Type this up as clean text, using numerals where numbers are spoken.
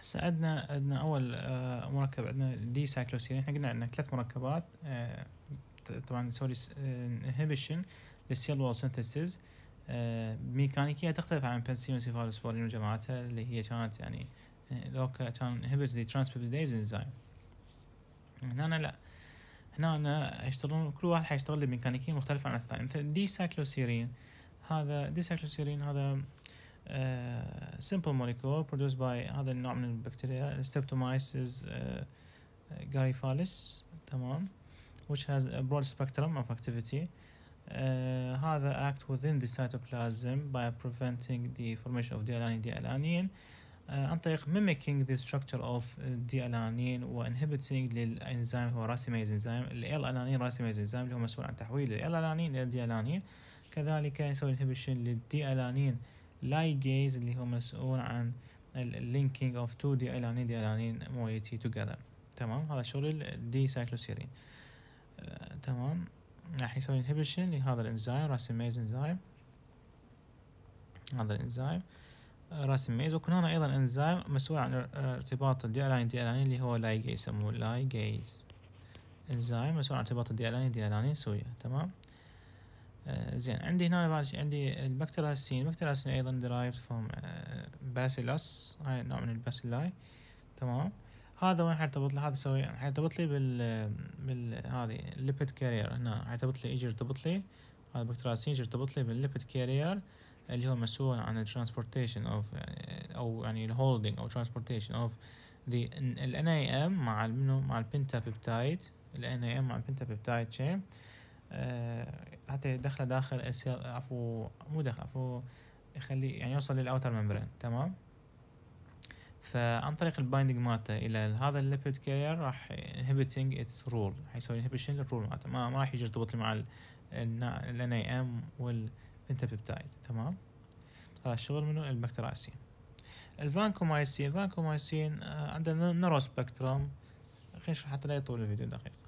هسه عندنا اول مركب، عندنا دي سايكلوسيرين. احنا قلنا عندنا 3 مركبات طبعا نسوي انهبيشن للسيل وول سينثيسيس. ميكانيكية تختلف عن بنسلين وسيفالوسبورين وجماعتها اللي هي كانت يعني لوكا كان انهبت ذا ترانسبيبتيديز انزيم. هنا لا، هنا يشتغلون كل واحد حيشتغل بميكانيكية مختلفة عن الثاني. مثل دي سايكلوسيرين، هذا دي سايكلوسيرين هذا simple molecule produced by هذا النوع من البكتيريا Streptomyces gariphalis، تمام، which has a broad spectrum of activity. هذا act within the cytoplasm by preventing the formation of D-alanine عن طريق mimicking the structure of D-alanine و inhibiting للانزيم هو racemase enzyme L-alanine racemase enzyme اللي هو مسؤول عن تحويل L-alanine إلى D-alanine. كذلك يسوي inhibition لل-D-alanine ligase اللي هو مسؤول عن linking of 2 D-alanine moiety together. تمام، هذا شغل الدي سايكلوسيرين. تمام، راح يسوي inhibition لهذا الانزيم racemase enzyme، هذا الانزيم راسميز. وكان هنا ايضا انزيم مسؤول عن ارتباط الدي اللي هو لايجيز، يسموه لايجيز، انزيم مسؤول عن ارتباط الدي سوية. تمام. زين، عندي هنا عندي البكتيراسين ايضا derived from bacillus، هاي نوع من الباسيلاي. تمام، هذا وين حيرتبط لي؟ هذا يسوي حيرتبط لي بال هذه الليبيد كارير. هنا حيرتبط لي، يجي يرتبط لي هذا البكتيراسين، يجي يرتبط لي بالليبيد كارير اللي هو مسؤول عن الترانسبورتيشن اوف او يعني الهولدنج او ترانسبورتيشن اوف ال NAM مع مع البنتا بيبتايد، ال NAM مع البنتا بيبتايد تشين، حتى يدخله داخل يخلي يعني يوصل للاوتر ممبرين. تمام، فعن طريق البايندنج مالته الى هذا الليبيد كارير راح inhibiting its rule، حيسوي inhibition للرول مالته، ما راح يجي يرتبط لي مع ال NAM والبنتا بيبتايد. تمام، هذا الشغل منه البكتيراسين. الفانكومايسين عندنا نيرو سبكتروم، خلينا نشرح حتى لا يطول الفيديو دقيقة.